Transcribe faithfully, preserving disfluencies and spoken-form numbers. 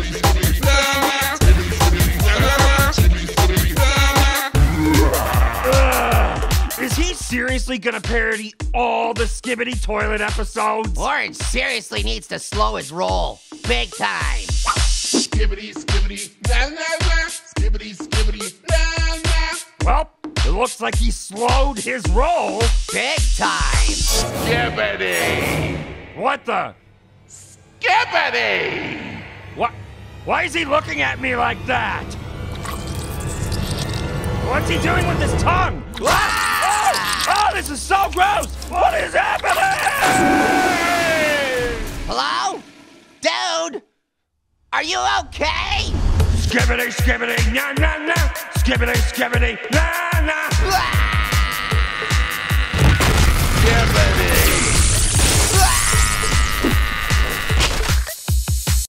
Is he seriously gonna parody all the Skibidi toilet episodes? Orange seriously needs to slow his roll. Big time. Skibidi, skibidi, na na na. Skibidi, skibidi, na na. Well, it looks like he slowed his roll. Big time. Skibidi. What the? Skibidi. What? Why is he looking at me like that? What's he doing with his tongue? Ah! Oh, oh, this is so gross! What is happening? Hello? Dude? Are you okay? Skibidi, skibidi, na na na. Skibidi, skibidi, na na. Ah!